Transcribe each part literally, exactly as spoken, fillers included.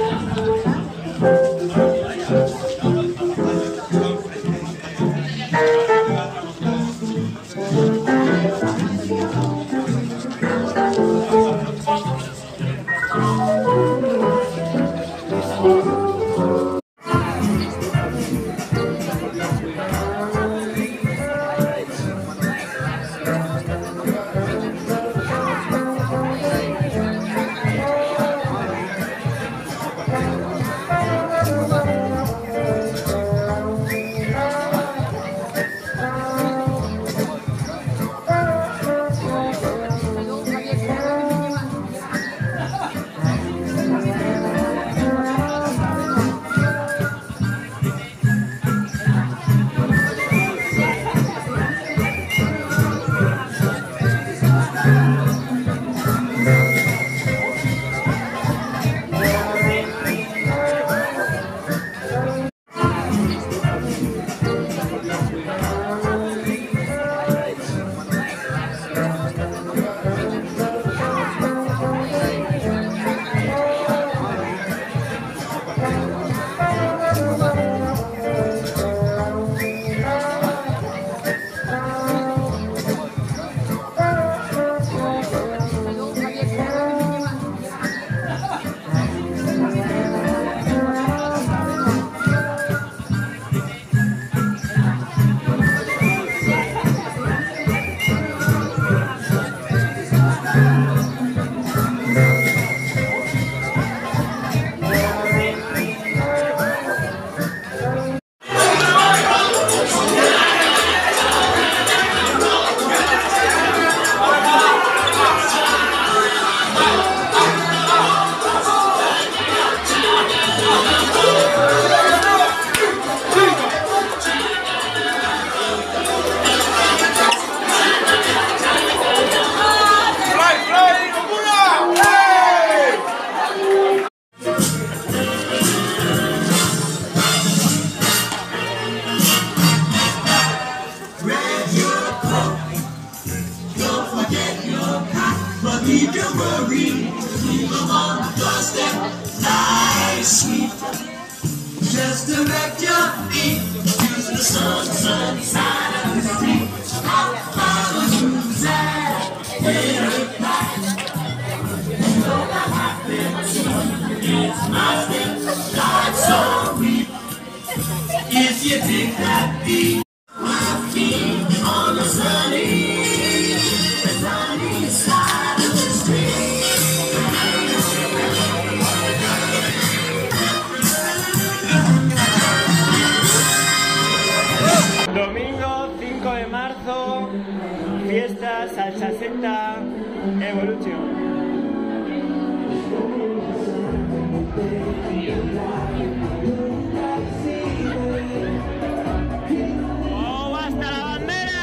Keep your worry, leave them on the doorstep, nice sweet. Just direct your feet to the sun, sunny side of the street. Out follow who's at every night. You know that happens, it's my step, like so weak. If you dig that beat, my feet on the sunny, the sunny side of the street. Domingo cinco de marzo, fiesta Salsaceta Evolution. ¡Oh, hasta la bandera!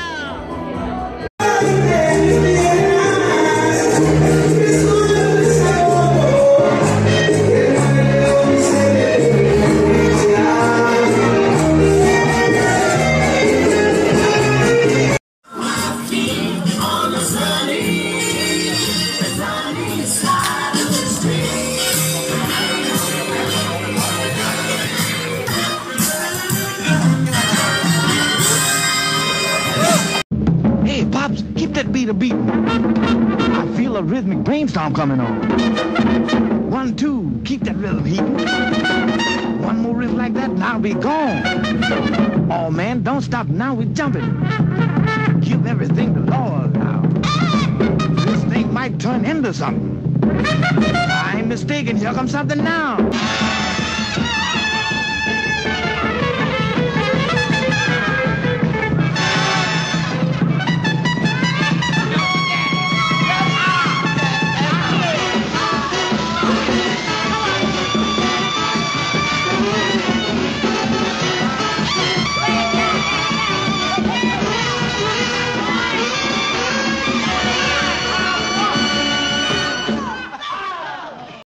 Hey, Pops, keep that beat a beat. I feel a rhythmic brainstorm coming on. One, two, keep that rhythm heating. One more riff like that and I'll be gone. Oh, man, don't stop now, we're jumping. Give everything to Lord now. This thing might turn into something. I ain't mistaken, here comes something now.